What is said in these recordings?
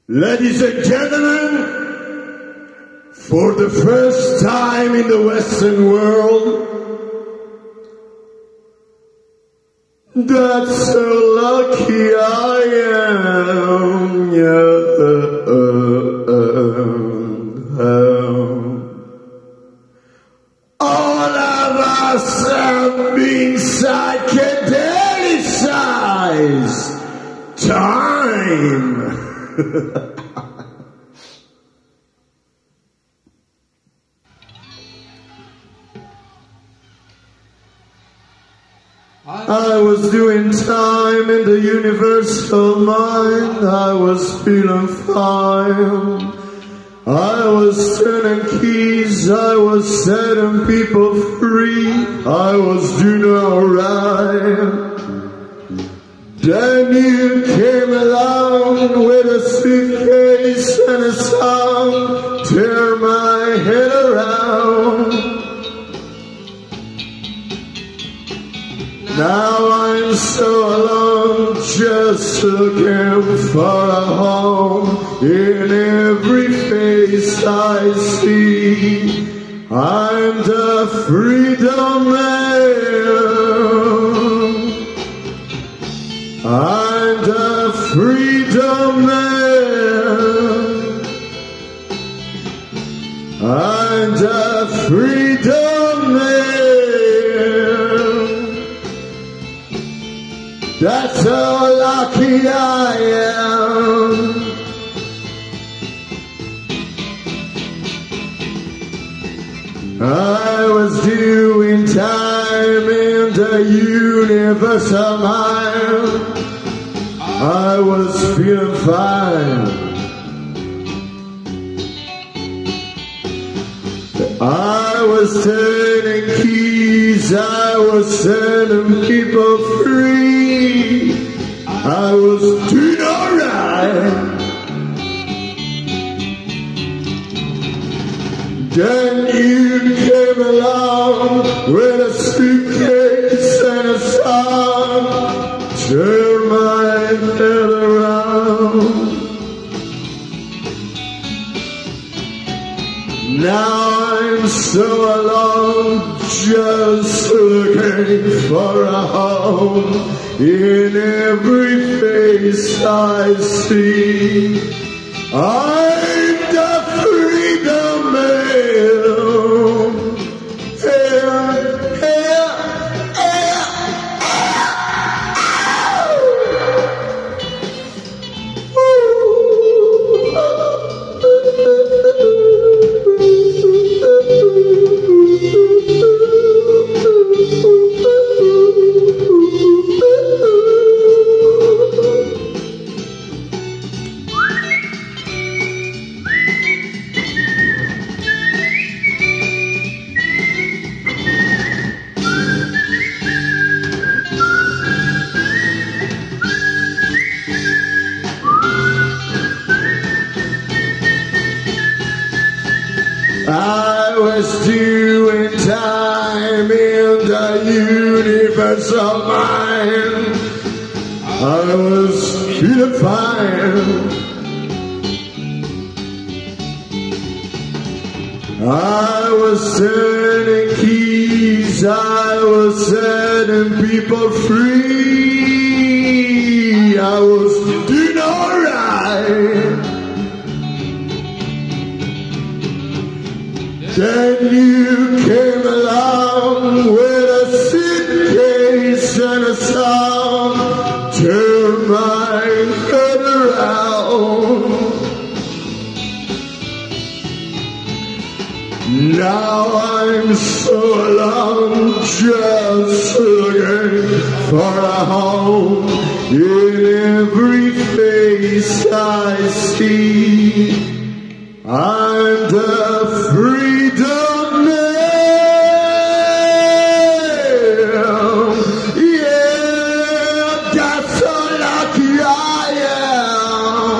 Ladies and gentlemen, for the first time in the Western world, that's so lucky I am. All of us have been psychedelicized. Time. I was doing time in the universal mind. I was feeling fine. I was turning keys. I was setting people free. I was doing alright. Then you came along with a suitcase and a song, tear my head around. Now I'm so alone, just looking for a home. In every face I see, I'm the freedom man. I'm the freedom man. I'm the freedom man. That's how lucky I am. I was doing time in the universal mind. I was feeling fine. I was turning keys. I was setting people free. I was doing alright. Then you came along with a suitcase and a song, turn my head around. Now I'm so alone, just looking for a home. In every face I see, I'm the freedom man. I was doing time in the universal mind. I was feeling fine. I was turning keys. I was setting people free. I was doing alright. Then you came along with a suitcase and a song, turn my head around. Now I'm so alone, just looking for a home. In every face I see, I'm the freedom man. Yeah, that's how lucky I am.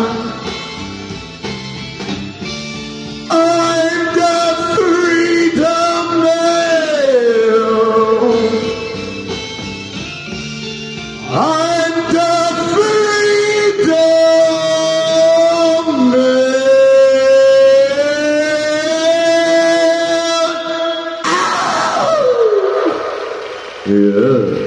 I'm the freedom man. I'm the Yeah.